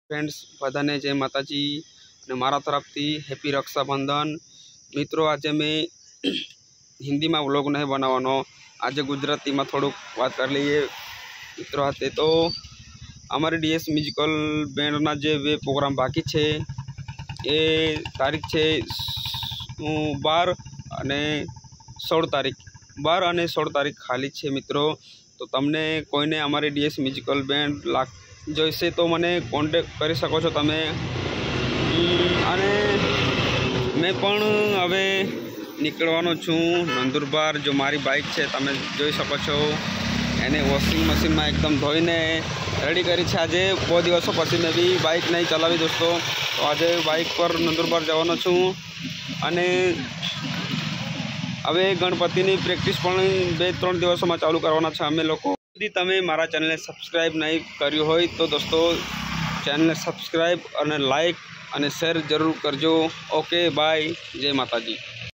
Friends बधाने जय माताजी ने मारा तरफथी हेपी रक्षाबंधन। मित्रों आज मैं हिंदी में व्लॉग नहीं बनावानो, आज गुजराती में थोड़ुंक बात कर लीए मित्रों हाथे। तो अमरी डीएस म्यूजिकल बेंडना जे वे प्रोग्राम बाकी है ये तारीख है 12 અને 16 तारीख 12 અને 16 तारीख खाली है मित्रों। तो तमने कोईने अमरी डीएस म्यूजिकल बेंड जोईशे तो मने कॉन्टेक्ट करी सको छो तमे। अने मैं पण हवे निकळवानो छूं नंदुरबार। जो मारी बाइक है तमे जोई सको छो, एने वॉशिंग मशीन में एकदम धोईने रेडी करी छे। आज बहुत दिवसों पछी मैं भी बाइक नहीं चलावी दोस्तों, तो आज बाइक पर नंदुरबार जवानो छूं। अने हवे गणपतिनी प्रेक्टिस पण 2-3 दिवसों में चालू करवाना छे अमे लोको। यदि तमे मारा चैनल ने सब्सक्राइब नहीं कर्यु होय तो दोस्तों चैनल ने सब्सक्राइब और लाइक और शेर जरूर करजो। ओके बाय, जय माताजी।